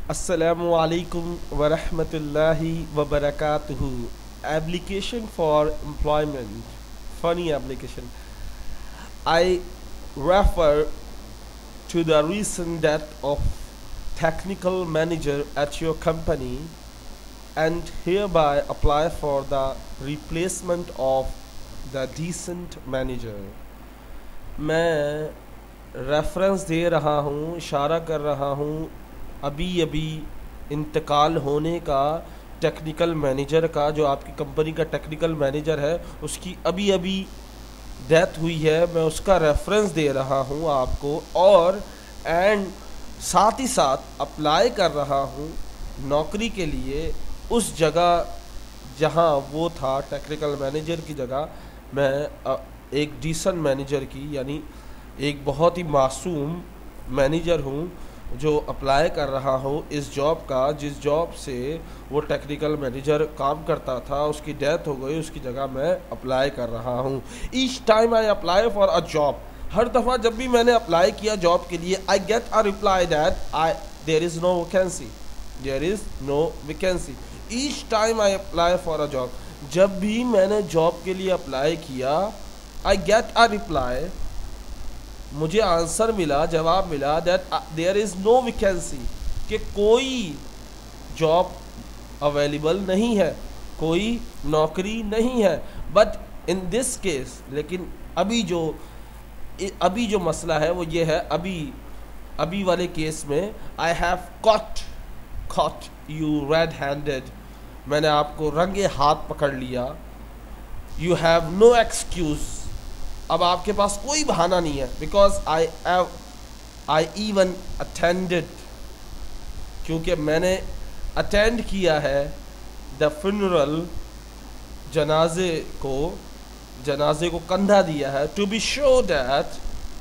Assalamu alaikum wa rahmatullahi wa barakatuhu. Application for employment. Funny application. I refer to the recent death of technical manager at your company and hereby apply for the replacement of the decent manager. मैं reference दे रहा हूँ, इशारा कर रहा हूँ अभी अभी इंतकाल होने का टेक्निकल मैनेजर का, जो आपकी कंपनी का टेक्निकल मैनेजर है उसकी अभी अभी डेथ हुई है। मैं उसका रेफरेंस दे रहा हूँ आपको, और एंड साथ ही साथ अप्लाई कर रहा हूँ नौकरी के लिए उस जगह जहाँ वो था टेक्निकल मैनेजर की जगह। मैं एक डिसेंट मैनेजर की, यानी एक बहुत ही मासूम मैनेजर हूँ जो अप्लाई कर रहा हूँ इस जॉब का, जिस जॉब से वो टेक्निकल मैनेजर काम करता था उसकी डेथ हो गई, उसकी जगह मैं अप्लाई कर रहा हूँ। Each time I apply for a job, हर दफ़ा जब भी मैंने अप्लाई किया जॉब के लिए, I get a reply that there is no vacancy, there is no vacancy. Each time I apply for a job, जब भी मैंने जॉब के लिए अप्लाई किया, आई गेट अ रिप्लाई, मुझे आंसर मिला, जवाब मिला that there is no vacancy, कि कोई जॉब अवेलेबल नहीं है, कोई नौकरी नहीं है। बट इन दिस केस, लेकिन अभी जो मसला है वो ये है, अभी वाले केस में I have caught you red handed, मैंने आपको रंगे हाथ पकड़ लिया। यू हैव नो एक्सक्यूज़, अब आपके पास कोई बहाना नहीं है, बिकॉज आई इवन अटेंडेड, क्योंकि मैंने अटेंड किया है द फ्यूनरल, जनाजे को कंधा दिया है, टू बी श्योर दैट,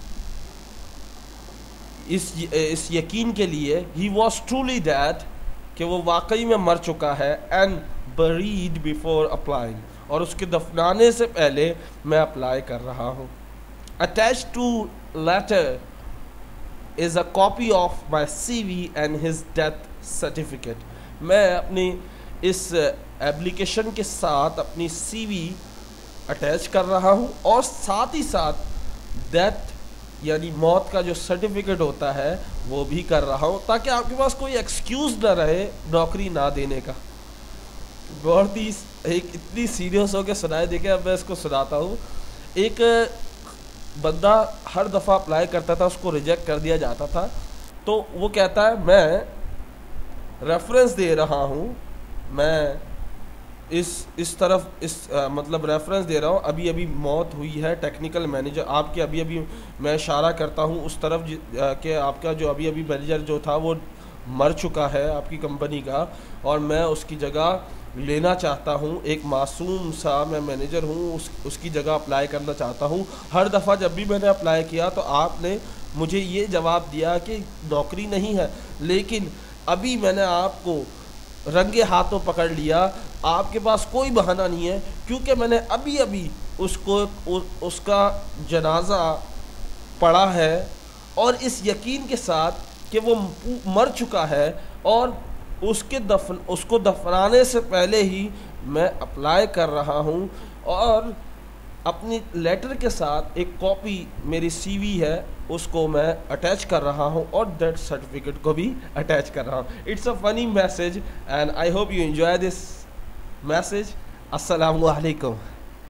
इस यकीन के लिए, ही वॉज ट्रूली दैट, कि वो वाकई में मर चुका है, एंड बरीड बिफोर अप्लाइंग, और उसके दफनाने से पहले मैं अप्लाई कर रहा हूँ। Attach to letter is a copy of my CV and his death certificate. मैं अपनी इस एप्लीकेशन के साथ अपनी CV अटैच कर रहा हूँ, और साथ ही साथ डेथ यानी मौत का जो सर्टिफिकेट होता है वो भी कर रहा हूँ, ताकि आपके पास कोई एक्सक्यूज़ ना रहे नौकरी ना देने का। बहुत ही एक इतनी सीरियस होकर सुनाए, देखिए अब मैं इसको सुनाता हूँ। एक बंदा हर दफ़ा अप्लाई करता था, उसको रिजेक्ट कर दिया जाता था, तो वो कहता है मैं रेफरेंस दे रहा हूँ, मैं मतलब रेफरेंस दे रहा हूँ, अभी अभी मौत हुई है टेक्निकल मैनेजर आपके, अभी अभी मैं इशारा करता हूँ उस तरफ कि आपका जो अभी अभी मैनेजर जो था वो मर चुका है आपकी कंपनी का, और मैं उसकी जगह लेना चाहता हूँ। एक मासूम सा मैं मैनेजर हूँ, उसकी जगह अप्लाई करना चाहता हूँ। हर दफ़ा जब भी मैंने अप्लाई किया तो आपने मुझे ये जवाब दिया कि नौकरी नहीं है, लेकिन अभी मैंने आपको रंगे हाथों पकड़ लिया, आपके पास कोई बहाना नहीं है, क्योंकि मैंने अभी अभी उसका जनाजा पढ़ा है, और इस यकीन के साथ कि वो मर चुका है, और उसको दफनाने से पहले ही मैं अप्लाई कर रहा हूँ, और अपनी लेटर के साथ एक कॉपी मेरी CV है उसको मैं अटैच कर रहा हूँ, और डेथ सर्टिफिकेट को भी अटैच कर रहा हूँ। It's a funny message and I hope you enjoy this message. अस्सलामु अलैकुम।